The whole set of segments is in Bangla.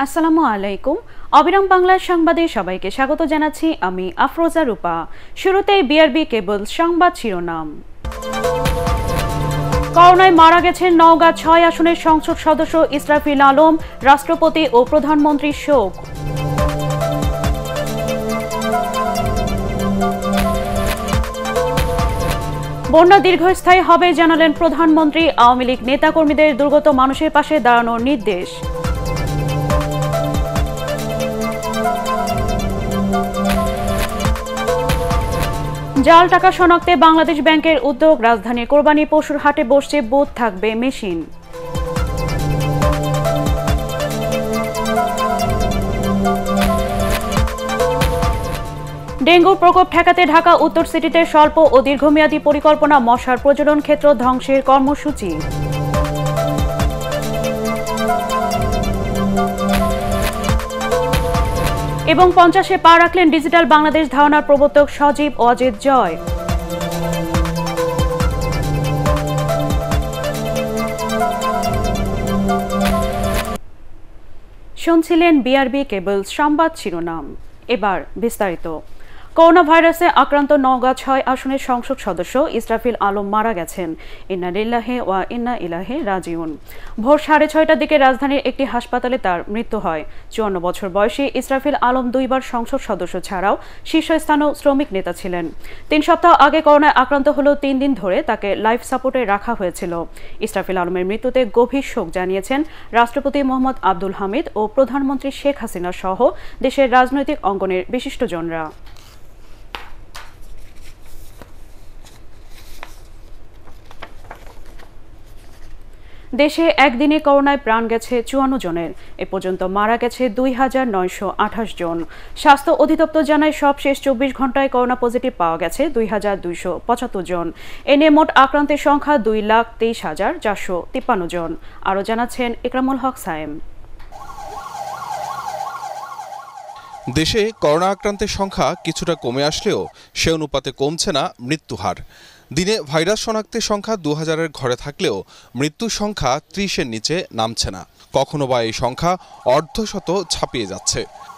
আসসালামু আলাইকুম। অবিরাম বাংলা সংবাদে সবাইকে স্বাগত জানাচ্ছি আমি আফরোজা রূপা। শুরুতেই বিআরবি কেবল সংবাদ শিরোনাম। করোনায় মারা গেছেন নওগাঁ ৬ আসনের সংসদ সদস্য ইসরাফিল আলম, রাষ্ট্রপতি ও প্রধানমন্ত্রীর শোক। বন্যা দীর্ঘস্থায়ী হবে জানালেন প্রধানমন্ত্রী, আওয়ামী লীগ নেতাকর্মীদের দুর্গত মানুষের পাশে দাঁড়ানোর নির্দেশ। জাল টাকা শনাক্তে বাংলাদেশ ব্যাংকের উদ্যোগ, রাজধানীর কোরবানি পশুর হাটে বসছে বুথ, থাকবে মেশিন। ডেঙ্গুর প্রকোপ ঠেকাতে ঢাকা উত্তর সিটিতে স্বল্প ও দীর্ঘমেয়াদী পরিকল্পনা, মশার প্রজনন ক্ষেত্র ধ্বংসের কর্মসূচি। এবং 50-এ পা রাখলেন ডিজিটাল বাংলাদেশ ধারণার প্রবর্তক সজীব ওয়াজেদ জয়। শুনছিলেন বিআরবি কেবল সংবাদ শিরোনাম। এবার বিস্তারিত। করোনা ভাইরাসে আক্রান্ত নওগাঁ ৬ আসনের সংসদ সদস্য ইসরাফিল আলম মারা গেছেন। ইন্না লিল্লাহি ওয়া ইন্না ইলাইহি রাজিউন। ভোর 6:30টার দিকে রাজধানীর একটি হাসপাতালে তার মৃত্যু হয়। 54 বছর বয়সী ইসরাফিল আলম দুইবার সংসদ সদস্য ছাড়াও শীর্ষস্থানীয় শ্রমিক নেতা ছিলেন। 3 সপ্তাহ আগে করোনায় আক্রান্ত হলেও 3 দিন ধরে তাকে লাইফ সাপোর্টে রাখা হয়েছিল। ইসরাফিল আলমের মৃত্যুতে গভীর শোক জানিয়েছেন রাষ্ট্রপতি মোহাম্মদ আব্দুল হামিদ ও প্রধানমন্ত্রী শেখ হাসিনা সহ দেশের রাজনৈতিক অঙ্গনের বিশিষ্টজনরা। দেশে একদিনে করোনায় প্রাণ গেছে 54 জনের। এ পর্যন্ত মারা গেছে 2928 জন। স্বাস্থ্য অধিদপ্তর জানায় সবশেষ 24 ঘন্টায় করোনা পজিটিভ পাওয়া গেছে 2275 জন। এ নিয়ে মোট আক্রান্তের সংখ্যা 2,23,453 জন। আরও জানাচ্ছেন ইকরামুল হক সায়েম। দেশে করোনা আক্রান্তের সংখ্যা কিছুটা কমে আসলেও সে অনুপাতে কমছে না মৃত্যুহার। দিনে ভাইরাস শনাক্তের সংখ্যা 2000-এর ঘরে থাকলেও মৃত্যুর সংখ্যা 30-এর নিচে নামছে না। কখনো বা এই সংখ্যা অর্ধশত ছাপিয়ে যাচ্ছে।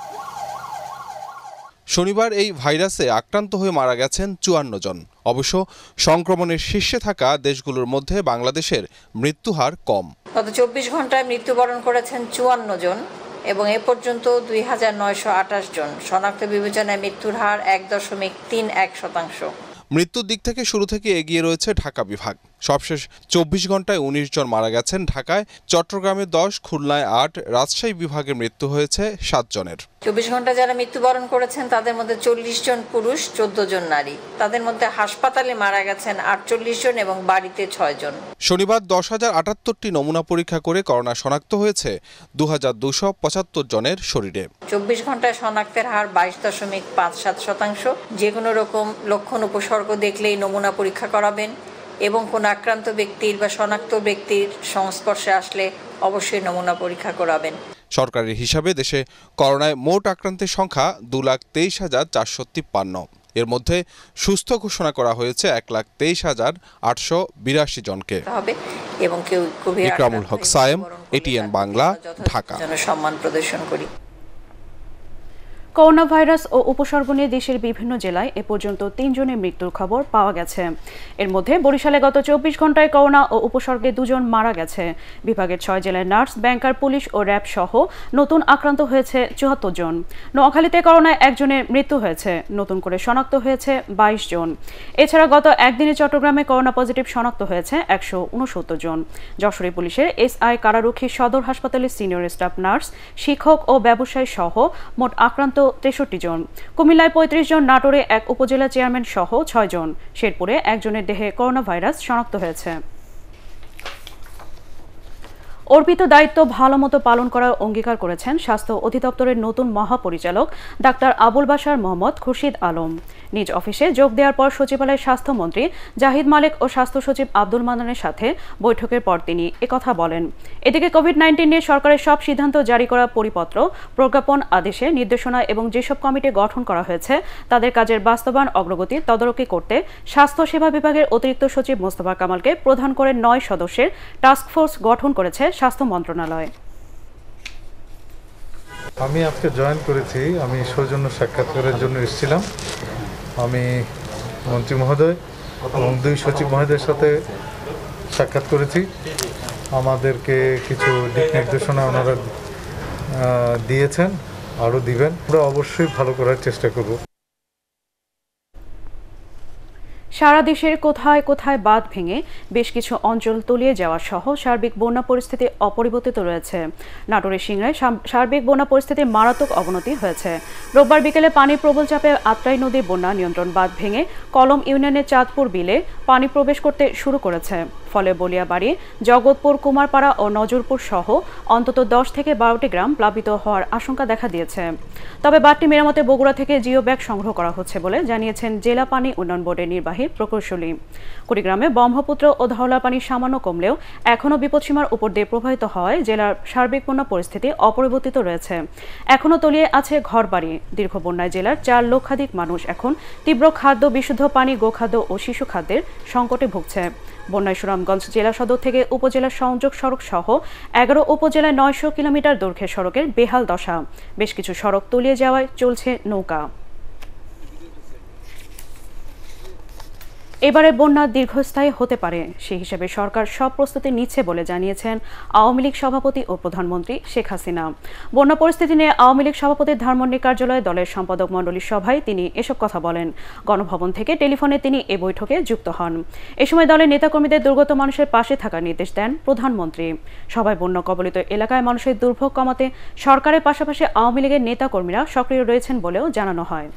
শনিবার এই ভাইরাসে আক্রান্ত হয়ে মারা গেছেন 54 জন। অবশ্য সংক্রমণের শীর্ষে থাকা দেশগুলোর মধ্যে বাংলাদেশের মৃত্যুহার কম। গত 24 ঘন্টায় মৃত্যুবরণ করেছেন 54 জন এবং এ পর্যন্ত 2928 জন। শনাক্ত বিবেচনায় মৃত্যুর হার 1.31%। মৃত্যুর দিক থেকে শুরু থেকে এগিয়ে রয়েছে ঢাকা বিভাগ। সবশেষ 24 ঘন্টায় 19 জন মারা গেছেন ঢাকায়, চট্টগ্রামে 10, খুলনায় 8, রাজশাহী বিভাগে মৃত্যু হয়েছে 7 জনের। 24 ঘন্টা যারা মৃত্যুবরণ করেছেন তাদের মধ্যে 40 জন পুরুষ, 14 জন নারী। তাদের মধ্যে হাসপাতালে মারা গেছেন 48 জন এবং বাড়িতে 6 জন। শনিবার 10,078টি নমুনা পরীক্ষা করে করোনা শনাক্ত হয়েছে 2275 জনের শরীরে। 24 ঘন্টায় শনাক্তের হার 22.57%। যে কোনো রকম লক্ষণ উপসর্গ দেখলেই নমুনা পরীক্ষা করাবেন এবং কোন আক্রান্ত ব্যক্তির বা শনাক্ত ব্যক্তির সংস্পর্শে আসলে অবশ্যই নমুনা পরীক্ষা করাবেন। সরকারের হিসাবে দেশে করোনায় মোট আক্রান্তের সংখ্যা 2,23,453। এর মধ্যে সুস্থ ঘোষণা করা হয়েছে 1,23,882 জনকে। এবং কেউ ইকরামুল হক সায়েম, এটিএন বাংলা, ঢাকা। সম্মান প্রদর্শন করি। করোনা ভাইরাস ও উপসর্গ নিয়ে দেশের বিভিন্ন জেলায় এ পর্যন্ত 3 জনের মৃত্যুর খবর পাওয়া গেছে। এর মধ্যে বরিশালে গত 24 ঘন্টায় করোনা ও উপসর্গে 2 জন মারা গেছে। বিভাগের 6 জেলায় নার্স, ব্যাংকার, পুলিশ ও র্যাব সহ নতুন আক্রান্ত হয়েছে 74 জন। নোয়াখালীতে করোনায় 1 জনের মৃত্যু হয়েছে। নতুন করে শনাক্ত হয়েছে 22 জন। এছাড়া গত একদিনে চট্টগ্রামে করোনা পজিটিভ শনাক্ত হয়েছে 169 জন। যশোরে পুলিশের এসআই, কারারক্ষী, সদর হাসপাতালের সিনিয়র স্টাফ নার্স, শিক্ষক ও ব্যবসায়ী সহ মোট আক্রান্ত 63 জন। কুমিল্লায় 35 জন, নাটোরে 1 উপজেলা চেয়ারম্যান সহ 6 জন। শেরপুরে 1 জনের দেহে করোনা ভাইরাস শনাক্ত হয়েছে। অর্পিত দায়িত্ব ভালোমতো পালন করার অঙ্গীকার করেছেন স্বাস্থ্য অধিদপ্তরের নতুন মহাপরিচালক ডাক্তার আবুল বাশার মোহাম্মদ খুরশিদ আলম। নিজ অফিসে যোগ দেওয়ার পর সচিবালয়ের স্বাস্থ্যমন্ত্রী জাহিদ মালেক ও স্বাস্থ্য সচিব আব্দুল মান্নানের সাথে বৈঠকের পর তিনি একথা বলেন। এদিকে কোভিড-19 নিয়ে সরকারের সব সিদ্ধান্ত জারি করা পরিপত্র, প্রজ্ঞাপন, আদেশে, নির্দেশনা এবং যেসব কমিটি গঠন করা হয়েছে তাদের কাজের বাস্তবায়ন অগ্রগতি তদারকি করতে স্বাস্থ্য সেবা বিভাগের অতিরিক্ত সচিব মোস্তফা কামালকে প্রধান করে 9 সদস্যের টাস্কফোর্স গঠন করেছে স্বাস্থ্য মন্ত্রণালয়। আমি আজকে জয়েন করেছি, আমি সৌজন্য সাক্ষাৎকারের জন্য এসেছিলাম। আমি মন্ত্রী মহোদয় এবং দুই সচিব মহোদয়ের সাথে সাক্ষাৎ করেছি। আমাদেরকে কিছু দিক নির্দেশনা ওনারা দিয়েছেন, আরও দিবেন। আমরা অবশ্যই ভালো করার চেষ্টা করব। সারা দেশের কোথায় কোথায় বাঁধ ভেঙে বেশ কিছু অঞ্চল তলিয়ে যাওয়া সহ সার্বিক বন্যা পরিস্থিতি অপরিবর্তিত রয়েছে। নাটোরের সিংড়ায় সার্বিক বন্যা পরিস্থিতির মারাত্মক অবনতি হয়েছে। রোববার বিকেলে পানির প্রবল চাপে আত্রাই নদীর বন্যা নিয়ন্ত্রণ বাঁধ ভেঙে কলম ইউনিয়নের চাঁদপুর বিলে পানি প্রবেশ করতে শুরু করেছে। ফলে বলিয়াবাড়ি, জগৎপুর, কুমারপাড়া ও নজরপুর সহ অন্তত 10 থেকে 12টি গ্রাম প্লাবিত হওয়ার আশঙ্কা দেখা দিয়েছে। তবে বাঁধটি মেরামতে বগুড়া থেকে জিও ব্যাগ সংগ্রহ করা হচ্ছে বলে জানিয়েছেন জেলা পানি উন্নয়ন বোর্ডের নির্বাহী প্রকৌশলী। কুড়িগ্রামে ব্রহ্মপুত্র ও ধওলা পানি সামান্য কমলেও এখনও বিপদসীমার উপর দিয়ে প্রবাহিত হওয়ায় জেলার সার্বিক বন্যা পরিস্থিতি অপরিবর্তিত রয়েছে। এখনও তলিয়ে আছে ঘরবাড়ি। দীর্ঘ বন্যায় জেলার 4 লক্ষাধিক মানুষ এখন তীব্র খাদ্য, বিশুদ্ধ পানি, গোখাদ্য ও শিশু খাদ্যের সংকটে ভুগছে। বন্যায় সুনামগঞ্জ জেলা সদর থেকে উপজেলার সংযোগ সড়ক সহ 11 উপজেলায় 900 কিলোমিটার দৈর্ঘ্যের সড়কের বেহাল দশা। বেশ কিছু সড়ক তলিয়ে যাওয়ায় চলছে নৌকা। এবারে বন্যা দীর্ঘস্থায়ী হতে পারে, সেই হিসেবে সরকার সব প্রস্তুতি নিচ্ছে বলে জানিয়েছেন আওয়ামী লীগ সভাপতি ও প্রধানমন্ত্রী শেখ হাসিনা। বন্যা পরিস্থিতি নিয়ে আওয়ামী লীগ সভাপতির ধানমন্ডি কার্যালয়ে দলের সম্পাদক মণ্ডলীর সভায় তিনি এসব কথা বলেন। গণভবন থেকে টেলিফোনে তিনি এ বৈঠকে যুক্ত হন। এ সময় দলের নেতাকর্মীদের দুর্গত মানুষের পাশে থাকার নির্দেশ দেন প্রধানমন্ত্রী। সভায় বন্যা কবলিত এলাকায় মানুষের দুর্ভোগ কমাতে সরকারের পাশাপাশি আওয়ামী লীগের নেতাকর্মীরা সক্রিয় রয়েছেন বলেও জানানো হয়।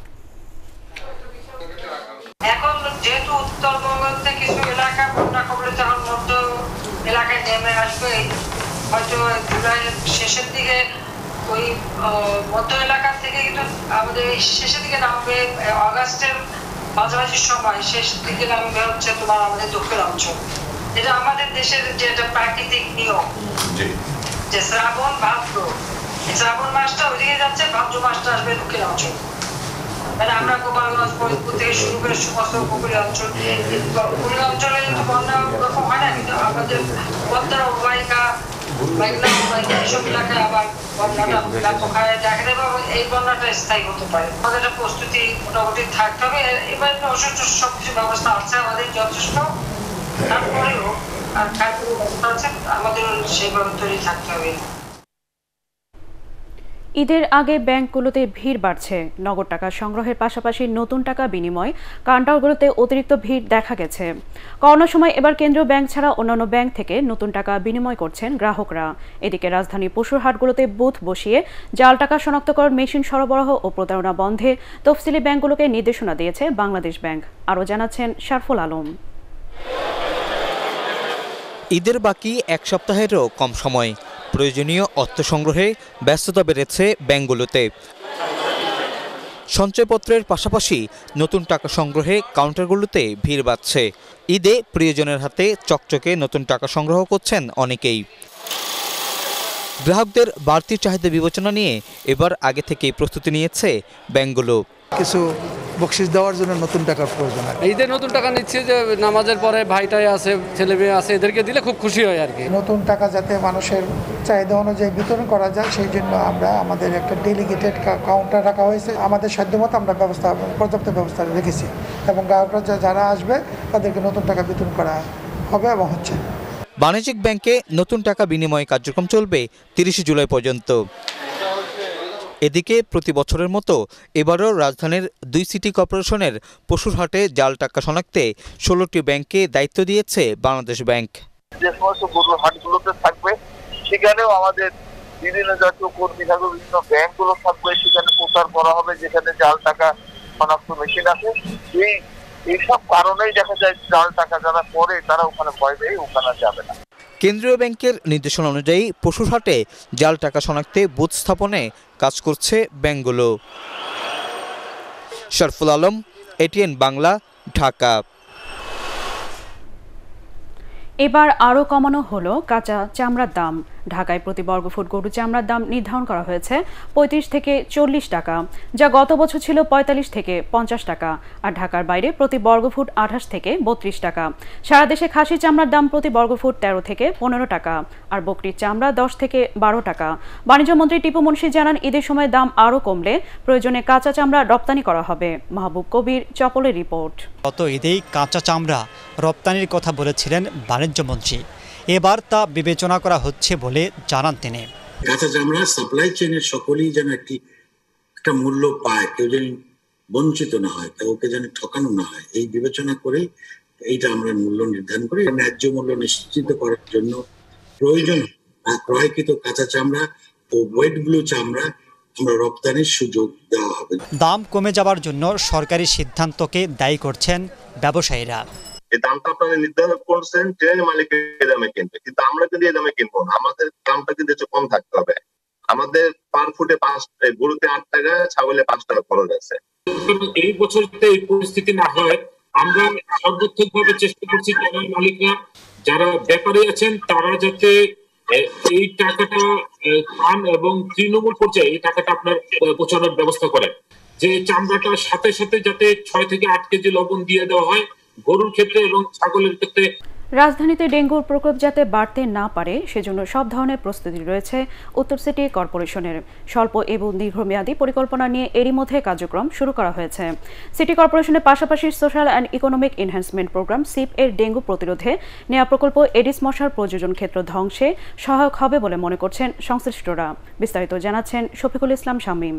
এখন যেহেতু উত্তরবঙ্গ থেকে কিছু এলাকা বন্যা কবলিত মধ্য এলাকায় নেমে আসবে, হয়তো জুলাইয়ের শেষের দিকে ওই মধ্য এলাকা থেকে কিন্তু আমাদের শেষের দিকে নামবে, আগস্টের মাঝামাঝি সময় শেষের দিকে নামবে হচ্ছে তোমার আমাদের দক্ষিণ অঞ্চল। এটা আমাদের দেশের যে একটা প্রাকৃতিক নিয়ম যে শ্রাবণ ভাদ্র, শ্রাবণ মাসটা ওইদিকে যাচ্ছে, ভাদ্র মাসটা আসবে দক্ষিণ অঞ্চল। মানে আমরা গোপালগঞ্জ, ফরিদপুর থেকে শুরু করে সমস্ত উপকূলীয় অঞ্চল, উপকূলীয় অঞ্চলে কিন্তু বন্যা ওরকম হয় না, কিন্তু আমাদের পদ্মার অববাহিকা, মেঘনা অববাহিকা এইসব এলাকায় আবার বন্যাটা ব্যাপক হারে দেখা দেবে এবং এই বন্যাটা স্থায়ী হতে পারে। আমাদের একটা প্রস্তুতি মোটামুটি থাকতে হবে। এবার অবশ্য সবকিছু ব্যবস্থা আছে আমাদের যথেষ্ট, তারপরেও আর কাজের ব্যবস্থা আছে, আমাদের সেইভাবে তৈরি থাকতে হবে। ঈদের আগে ব্যাংকগুলোতে ভিড় বাড়ছে। নগদ টাকা সংগ্রহের পাশাপাশি নতুন টাকা বিনিময় কাউন্টারগুলোতে অতিরিক্ত ভিড় দেখা গেছে। করোনার সময় এবার কেন্দ্রীয় ব্যাংক ছাড়া অন্যান্য ব্যাংক থেকে নতুন টাকা বিনিময় করছেন গ্রাহকরা। এদিকে রাজধানীর পশুর হাটগুলোতে বুথ বসিয়ে জাল টাকা শনাক্তকরণ মেশিন সরবরাহ ও প্রতারণা বন্ধে তফসিলি ব্যাংকগুলোকে নির্দেশনা দিয়েছে বাংলাদেশ ব্যাংক। আরও জানাচ্ছেন শারফুল আলম। ঈদের বাকি এক সপ্তাহেরও কম সময়, প্রয়োজনীয় অর্থ সংগ্রহে ব্যস্ততা বেড়েছে ব্যাংকগুলোতে। সঞ্চয়পত্রের পাশাপাশি নতুন টাকা সংগ্রহে কাউন্টারগুলোতে ভিড় বাড়ছে। ঈদে প্রিয়জনের হাতে চকচকে নতুন টাকা সংগ্রহ করছেন অনেকেই। গ্রাহকদের বাড়তি চাহিদা বিবেচনা নিয়ে এবার আগে থেকেই প্রস্তুতি নিয়েছে ব্যাংকগুলো। কিছু বকশিস দেওয়ার জন্য নতুন টাকার প্রয়োজন। ঈদের নতুন টাকা নিচ্ছে, যে নামাজের পরে ভাইটাই আছে, ছেলে মেয়ে আছে, এদেরকে দিলে খুব খুশি হয় আর কি। নতুন টাকা যাতে মানুষের চাহিদা অনুযায়ী বিতরণ করা যায়, সেই জন্য আমরা আমাদের একটা ডেলিগেটেড কাউন্টার রাখা হয়েছে। আমাদের সাধ্যমতো আমরা পর্যাপ্ত ব্যবস্থা রেখেছি এবং গ্রাহকরা যারা আসবে তাদেরকে নতুন টাকা বিতরণ করা হবে এবং হচ্ছে। বাণিজ্যিক ব্যাংকে নতুন টাকা বিনিময় কার্যক্রম চলবে 30 জুলাই পর্যন্ত। এদিকে প্রতি বছরের মতো এবারও রাজধানীর 2 সিটি কর্পোরেশনের পশুর হাটে জাল টাকা শনাক্তে 16টি ব্যাংককে দায়িত্ব দিয়েছে বাংলাদেশ ব্যাংক। যে সমস্ত গরুর হাটগুলোতে থাকবে সেখানেও আমাদের বিভিন্ন জাতীয় কর্মী থাকবে, বিভিন্ন ব্যাংকগুলো থাকবে, সেখানে প্রচার করা হবে যেখানে জাল টাকা শনাক্ত মেশিন আছে। এইসব কারণেই দেখা যায় জাল টাকা যারা করে তারা ওখানে ভয় পেয়ে ওখানে যাবে না। কেন্দ্রীয় ব্যাংকের নির্দেশনা অনুযায়ী পশুর হাটে জাল টাকা শনাক্তে বুথ স্থাপনে কাজ করছে ব্যাংকগুলো। শারফুল আলম, এটিএন বাংলা, ঢাকা। এবার আরও কমানো হলো কাঁচা চামড়ার দাম। ঢাকায় প্রতি বর্গফুট গরুর চামড়ার দাম নির্ধারণ করা হয়েছে 35 থেকে 40 টাকা, যা গত বছর ছিল 45 থেকে 50 টাকা। আর ঢাকার বাইরে প্রতি বর্গফুট 28 থেকে 32 টাকা। সারা দেশে খাসির চামড়ার দাম প্রতি বর্গফুট 13 থেকে 15 টাকা, আর বকরির চামড়া 10 থেকে 12 টাকা। বাণিজ্য মন্ত্রী টিপু মুন্সি জানান, ঈদের সময় দাম আরও কমলে প্রয়োজনে কাঁচা চামড়া রপ্তানি করা হবে। মাহবুব কবির, চপলের রিপোর্ট। গত ঈদেই কাঁচা চামড়া রপ্তানির কথা বলেছিলেন বাণিজ্য মন্ত্রী। এবার তা বিবেচনা করা হচ্ছে বলে জানান তিনি। কাঁচা চামড়া সাপ্লাই চেনের সকলেই যেন একটা মূল্য পায়, কেউ যেন বঞ্চিত না হয়, কাউকে যেন ঠকানো না হয়, এই বিবেচনা করে এইটা আমরা মূল্য নির্ধারণ করি। ন্যায্য মূল্য নিশ্চিত করার জন্য প্রয়োজন ক্রয়কৃত কাঁচা চামড়া ও ওয়েট ব্লু চামড়া আমরা রপ্তানির সুযোগ দেওয়া হবে। দাম কমে যাবার জন্য সরকারি সিদ্ধান্তকে দায়ী করছেন ব্যবসায়ীরা। এই দামটা আপনারা নির্ধারণ করছেন ট্রেন মালিকের দামে কিনবে, কিন্তু আমরা কিন্তু এই দামে কিনবো না। আমাদের দামটা কিন্তু একটু কম থাকতে হবে। আমাদের পার ফুটে গরুতে 8 টাকা, ছাগলে 5 টাকা খরচ আছে। এই বছর এই পরিস্থিতি না হয় আমরা সর্বোচ্চভাবে চেষ্টা করছি ট্রেন মালিকরা যারা ব্যাপারী আছেন তারা যাতে এই টাকাটা পান এবং তৃণমূল পর্যায়ে এই টাকাটা আপনার পৌঁছানোর ব্যবস্থা করেন। যে চামড়াটার সাথে সাথে যাতে 6 থেকে 8 কেজি লবণ দিয়ে দেওয়া হয় গরুর ক্ষেত্রে এবং ছাগলের ক্ষেত্রে। রাজধানীতে ডেঙ্গুর প্রকোপ যাতে বাড়তে না পারে সেজন্য সব ধরনের প্রস্তুতি রয়েছে উত্তর সিটি কর্পোরেশনের। স্বল্প এবং দীর্ঘমেয়াদী পরিকল্পনা নিয়ে এরই মধ্যে কার্যক্রম শুরু করা হয়েছে। সিটি কর্পোরেশনের পাশাপাশি social and economic enhancement programme SEEP এর ডেঙ্গু প্রতিরোধে নেওয়া প্রকল্প এডিস মশার প্রযোজন ক্ষেত্র ধ্বংসে সহায়ক হবে বলে মনে করছেন সংশ্লিষ্টরা। বিস্তারিত জানাচ্ছেন শফিকুল ইসলাম শামীম।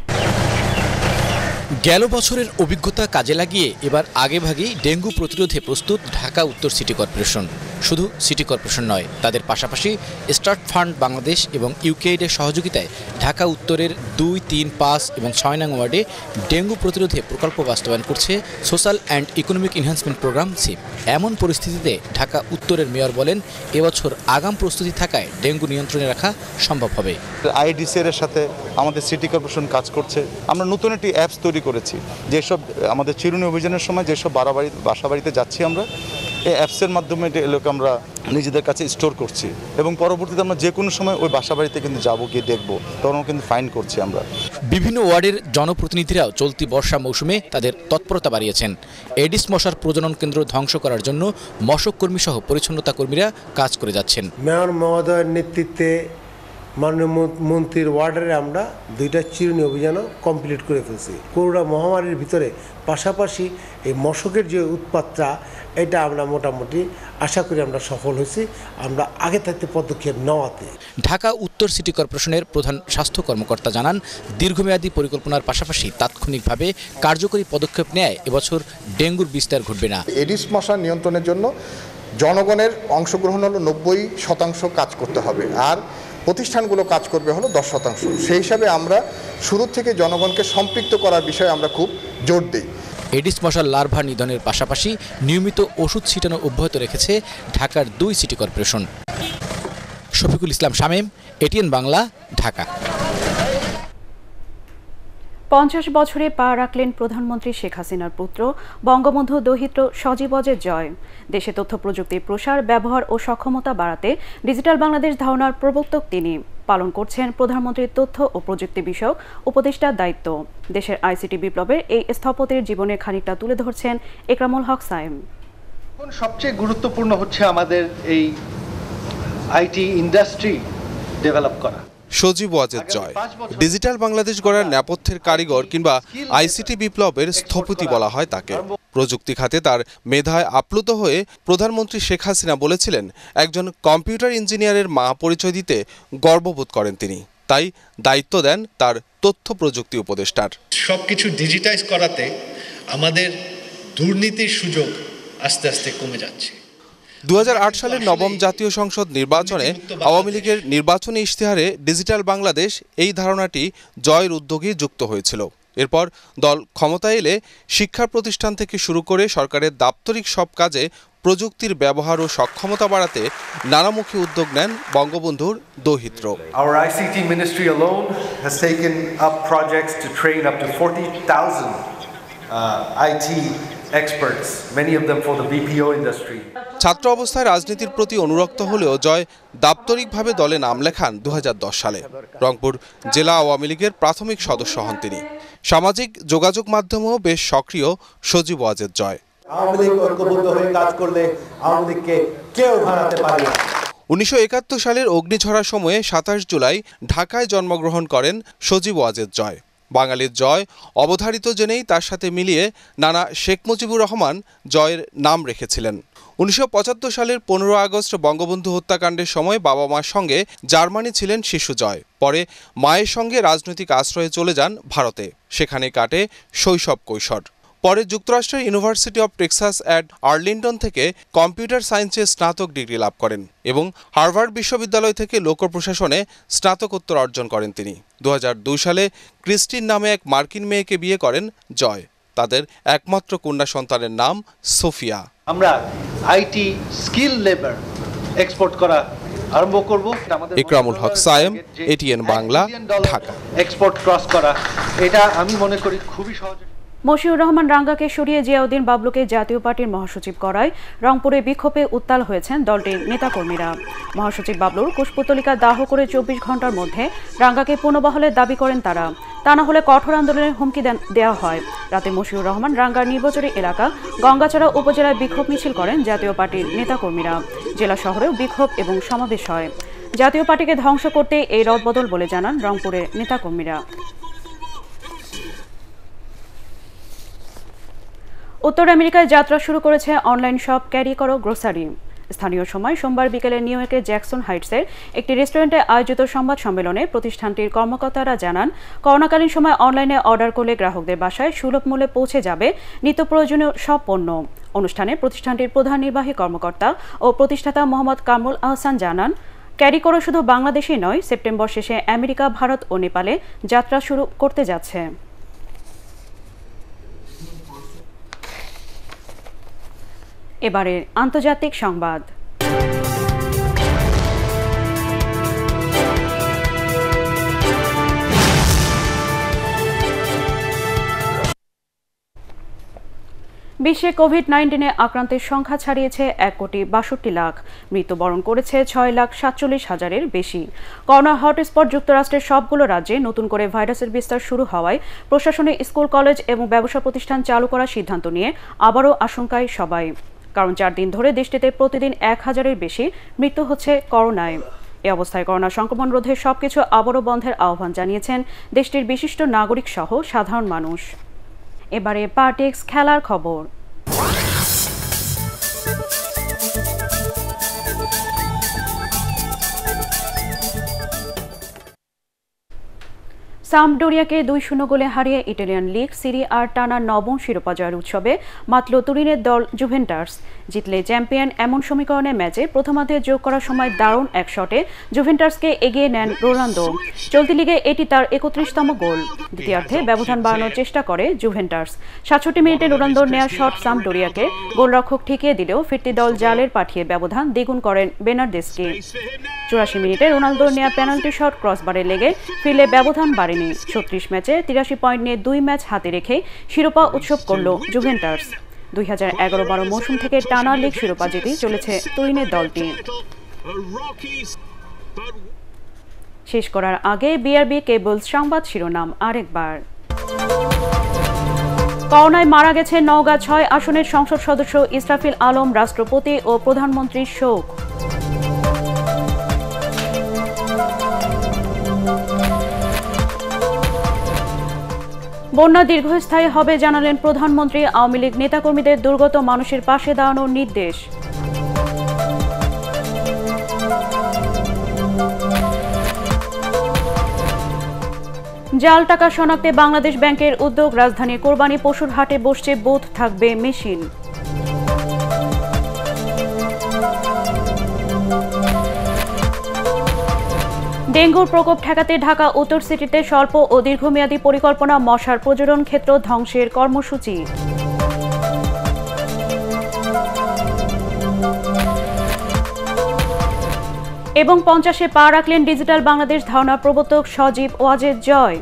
গেল বছরের অভিজ্ঞতা কাজে লাগিয়ে এবার আগেভাগেই ডেঙ্গু প্রতিরোধে প্রস্তুত ঢাকা উত্তর সিটি কর্পোরেশন। শুধু সিটি কর্পোরেশন নয়, তাদের পাশাপাশি স্টার্ট ফান্ড বাংলাদেশ এবং ইউকেএইডের সহযোগিতায় ঢাকা উত্তরের 2, 3, 5 এবং 6 নং ওয়ার্ডে ডেঙ্গু প্রতিরোধে প্রকল্প বাস্তবায়ন করছে social and economic enhancement programme SEEP. এমন পরিস্থিতিতে ঢাকা উত্তরের মেয়র বলেন, এবছর আগাম প্রস্তুতি থাকায় ডেঙ্গু নিয়ন্ত্রণে রাখা সম্ভব হবে। আইডিসিআর এর সাথে আমাদের সিটি কর্পোরেশন কাজ করছে। আমরা নতুন একটি অ্যাপস তৈরি করেছি, যেসব আমাদের চিরুনি অভিযানের সময় যেসব বাসা বাড়িতে যাচ্ছি আমরা এই অ্যাপসের মাধ্যমে এগুলোকে আমরা নিজেদের কাছে স্টোর করছি এবং পরবর্তীতে আমরা যে কোনো সময় ওই বাসা বাড়িতে কিন্তু যাবো, গিয়ে দেখবো, তখন কিন্তু ফাইন করছি আমরা। বিভিন্ন ওয়ার্ডের জনপ্রতিনিধিরাও চলতি বর্ষা মৌসুমে তাদের তৎপরতা বাড়িয়েছেন। এডিস মশার প্রজনন কেন্দ্র ধ্বংস করার জন্য মশক কর্মী সহ পরিচ্ছন্নতা কর্মীরা কাজ করে যাচ্ছেন। মেয়র মহোদয়ের নেতৃত্বে মাননীয় মন্ত্রীর ওয়ার্ডারে আমরা 2টা চিরুনি অভিযানও কমপ্লিট করে ফেলছি। করোনা মহামারীর ভিতরে পাশাপাশি এই মশকের যে উৎপাতটা এটা আমরা মোটামুটি আশা করি আমরা সফল হয়েছি, আমরা আগে থাকতে পদক্ষেপ নেওয়াতে। ঢাকা উত্তর সিটি কর্পোরেশনের প্রধান স্বাস্থ্য কর্মকর্তা জানান, দীর্ঘমেয়াদী পরিকল্পনার পাশাপাশি তাৎক্ষণিকভাবে কার্যকরী পদক্ষেপ নেয় এবছর ডেঙ্গুর বিস্তার ঘটবে না। এডিস মশা নিয়ন্ত্রণের জন্য জনগণের অংশগ্রহণ হলো 90% কাজ করতে হবে, আর প্রতিষ্ঠানগুলো কাজ করবে হলো 10%। সেই হিসাবে আমরা শুরু থেকে জনগণকে সম্পৃক্ত করার বিষয়ে আমরা খুব জোর দিই। এডিস মশার লার্ভা নিধনের পাশাপাশি নিয়মিত ওষুধ ছিটানো অব্যাহত রেখেছে ঢাকার 2 city corporation. Shafiqul Islam Shamim, ATN Bangla, Dhaka. 50 বছরে পা রাখলেন প্রধানমন্ত্রী শেখ হাসিনার পুত্র বঙ্গবন্ধু দৌহিত্র সজীব অজের জয়। দেশে তথ্য প্রযুক্তির প্রসার, ব্যবহার ও সক্ষমতা বাড়াতে ডিজিটাল বাংলাদেশ ধারণার প্রবর্তক তিনি। পালন করছেন প্রধানমন্ত্রীর তথ্য ও প্রযুক্তি বিষয়ক উপদেষ্টার দায়িত্ব। দেশের আইসিটি বিপ্লবের এই স্থপতির জীবনের খানিকটা তুলে ধরছেন একরামুল হক সায়েম। সবচেয়ে গুরুত্বপূর্ণ হচ্ছে আমাদের এই আইটি ইন্ডাস্ট্রি ডেভেলপ করা। সজীব ওয়াজেদ জয় ডিজিটাল বাংলাদেশ গড়ার নেপথ্যের কারিগর কিংবা আইসিটি বিপ্লবের স্থপতি বলা হয় তাকে। প্রযুক্তি খাতে তার মেধায় আপ্লুত হয়ে প্রধানমন্ত্রী শেখ হাসিনা বলেছিলেন, একজন কম্পিউটার ইঞ্জিনিয়ারের মা পরিচয় দিতে গর্ববোধ করেন তিনি। তাই দায়িত্ব দেন তার তথ্য প্রযুক্তি উপদেষ্টার। সবকিছু ডিজিটাইজ করাতে আমাদের দুর্নীতির সুযোগ আস্তে আস্তে কমে যাচ্ছে। 2008 সালের 9ম জাতীয় সংসদ নির্বাচনে আওয়ামী লীগের নির্বাচনী ইশতেহারে ডিজিটাল বাংলাদেশ এই ধারণাটি জয়ের উদ্যোগে যুক্ত হয়েছিল। এরপর দল ক্ষমতায় এলে শিক্ষা প্রতিষ্ঠান থেকে শুরু করে সরকারের দাপ্তরিক সব কাজে প্রযুক্তির ব্যবহার ও সক্ষমতা বাড়াতে নানামুখী উদ্যোগ নেন বঙ্গবন্ধুর দৌহিত্র। Our ICT ministry alone has taken up projects to train up to 40,000 IT experts, many of them for the BPO industry. ছাত্র অবস্থায় রাজনীতির প্রতি অনুরক্ত হলেও জয় দাপ্তরিকভাবে দলে নাম লেখান 2010 সালে। রংপুর জেলা আওয়ামী লীগের প্রাথমিক সদস্য হন তিনি। সামাজিক যোগাযোগ মাধ্যমেও বেশ সক্রিয় সজীব ওয়াজেদ জয়। আওয়ামী লীগ ঐক্যবদ্ধ হয়ে কাজ করলে আওয়ামী লীগকে কেউ ভাঙাতে পারে না। 1971 সালের অগ্নিঝরার সময়ে 27 জুলাই ঢাকায় জন্মগ্রহণ করেন সজীব ওয়াজেদ জয়। বাঙালির জয় অবধারিত জেনেই তার সাথে মিলিয়ে নানা শেখ মুজিবুর রহমান জয়ের নাম রেখেছিলেন। 1975 সালের 15 আগস্ট বঙ্গবন্ধু হত্যাকাণ্ডের সময় বাবা মার সঙ্গে জার্মানি ছিলেন শিশু জয়। পরে মায়ের সঙ্গে রাজনৈতিক আশ্রয়ে চলে যান ভারতে, সেখানে কাটে শৈশব কৈশোর। পরে যুক্তরাষ্ট্রের university of Texas at Arlington থেকে কম্পিউটার সায়েন্সে স্নাতক ডিগ্রি লাভ করেন এবং হার্ভার্ড বিশ্ববিদ্যালয় থেকে লোক প্রশাসনে স্নাতকোত্তর অর্জন করেন তিনি। 2002 সালে ক্রিস্টিন নামে এক মার্কিন মেয়েকে বিয়ে করেন জয়। তাদের একমাত্র কন্যা সন্তানের নাম সোফিয়া। আমরা আইটি স্কিল লেবার এক্সপোর্ট করা আরম্ভ করব। Ikramul Haque Sayem, ATN Bangla, Dhaka. Export cross করা এটা আমি মনে করি খুবই সহজ। মশিউর রহমান রাঙ্গাকে সরিয়ে জিয়াউদ্দিন বাবলুকে জাতীয় পার্টির মহাসচিব করায় রংপুরে বিক্ষোভে উত্তাল হয়েছেন দলটির নেতাকর্মীরা। মহাসচিব বাবলুর কুশপুতলিকা দাহ করে 24 ঘন্টার মধ্যে রাঙ্গাকে পুনর্বহালের দাবি করেন তারা। তা না হলে কঠোর আন্দোলনের হুমকি দেওয়া হয়। রাতে মশিউর রহমান রাঙ্গার নির্বাচনী এলাকা গঙ্গাচড়া উপজেলায় বিক্ষোভ মিছিল করেন জাতীয় পার্টির নেতাকর্মীরা। জেলা শহরেও বিক্ষোভ এবং সমাবেশ হয়। জাতীয় পার্টিকে ধ্বংস করতে এই রদবদল বলে জানান রংপুরের নেতাকর্মীরা। উত্তর আমেরিকায় যাত্রা শুরু করেছে অনলাইন শপ ক্যারি করো গ্রোসারি। স্থানীয় সময় সোমবার বিকেলে নিউ ইয়র্কের জ্যাকসন হাইটসের একটি রেস্টুরেন্টে আয়োজিত সংবাদ সম্মেলনে প্রতিষ্ঠানটির কর্মকর্তারা জানান, করোনাকালীন সময় অনলাইনে অর্ডার করলে গ্রাহকদের বাসায় সুলভ মূল্যে পৌঁছে যাবে নিত্য প্রয়োজনীয় সব পণ্য। অনুষ্ঠানে প্রতিষ্ঠানটির প্রধান নির্বাহী কর্মকর্তা ও প্রতিষ্ঠাতা মোহাম্মদ কামরুল আহসান জানান, ক্যারি করো শুধু বাংলাদেশেই নয়, সেপ্টেম্বর শেষে আমেরিকা, ভারত ও নেপালে যাত্রা শুরু করতে যাচ্ছে। এবারের আন্তর্জাতিক সংবাদ। বিশ্বে কোভিড-19 আক্রান্তের সংখ্যা ছাড়িয়েছে 1,62,00,000। মৃত্যুবরণ করেছে 6,47,000-এর বেশি। করোনা হটস্পট যুক্তরাষ্ট্রের সবগুলো রাজ্যে নতুন করে ভাইরাসের বিস্তার শুরু হওয়ায় প্রশাসনে স্কুল, কলেজ এবং ব্যবসা প্রতিষ্ঠান চালু করার সিদ্ধান্ত নিয়ে আবারও আশঙ্কায় সবাই। কারণ 4 দিন ধরে দেশটিতে প্রতিদিন 1000-এর বেশি মৃত্যু হচ্ছে করোনায়। এই অবস্থায় করোনা সংক্রমণ রোধে সবকিছু আবারও বন্ধের আহ্বান জানিয়েছেন দেশটির বিশিষ্ট নাগরিক সহ সাধারণ মানুষ। এবারে পার্টিক্স খেলার খবর। সাম্পডোরিয়াকে 2-0 গোলে হারিয়ে ইটালিয়ান লিগ সিরি আর টানা 9ম শিরোপা জয়ের উৎসবে মাতল তুরিনের দল জুভেন্টাস। জিতলে চ্যাম্পিয়ন এমন সমীকরণে ম্যাচে প্রথমার্ধে যোগ করার সময় দারুণ এক শটে জুভেন্টাসকে এগিয়ে নেন রোনালদো। চলতি লিগে এটি তার 31তম গোল। দ্বিতীয়ার্ধে ব্যবধান বাড়ানোর চেষ্টা করে জুভেন্টাস। 67 মিনিটে রোনালদোর নেয়া শট সাম্পডোরিয়াকে গোলরক্ষক ঠেকিয়ে দিলেও ফিরতি দল জালের পাঠিয়ে ব্যবধান দ্বিগুণ করেন বেনার্দেস্কি। 84 মিনিটে রোনালদোর নেয়া পেনাল্টি শট ক্রসবারে লেগে ফিরলে ব্যবধান বাড়েনি। 36 ম্যাচে 83 পয়েন্ট নিয়ে 2 ম্যাচ হাতে রেখে শিরোপা উৎসব করল জুভেন্টাস। 2011-12 মৌসুম থেকে টানা লিগ শিরোপা জিতে চলেছে তুরিনের দলটি। শেষ করার আগে বিআরবি কেবলস সংবাদ শিরোনাম আরেকবার। করোনায় মারা গেছে নওগাঁ 6 আসনের সংসদ সদস্য ইসরাফিল আলম। রাষ্ট্রপতি ও প্রধানমন্ত্রীর শোক। বন্যা দীর্ঘস্থায়ী হবে জানালেন প্রধানমন্ত্রী। আওয়ামী লীগ নেতাকর্মীদের দুর্গত মানুষের পাশে দাঁড়ানোর নির্দেশ। জাল টাকা শনাক্তে বাংলাদেশ ব্যাংকের উদ্যোগ। রাজধানীর কোরবানি পশুর হাটে বসছে বুথ, থাকবে মেশিন। ডেঙ্গুর প্রকোপ ঠেকাতে ঢাকা উত্তর সিটিতে স্বল্প ও দীর্ঘমেয়াদী পরিকল্পনা। মশার প্রজনন ক্ষেত্র ধ্বংসের কর্মসূচি। এবং 50-এ পা রাখলেন ডিজিটাল বাংলাদেশ ধারণা প্রবর্তক সজীব ওয়াজেদ জয়।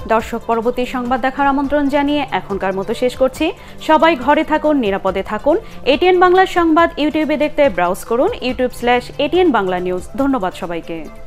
দর্শক, পরবর্তী সংবাদ দেখার আমন্ত্রণ জানিয়ে এখনকার মতো শেষ করছি। সবাই ঘরে থাকুন, নিরাপদে থাকুন। এটিএন বাংলা সংবাদ ইউটিউবে দেখতে ব্রাউজ করুন youtube.com/ATN বাংলা নিউজ। ধন্যবাদ সবাইকে।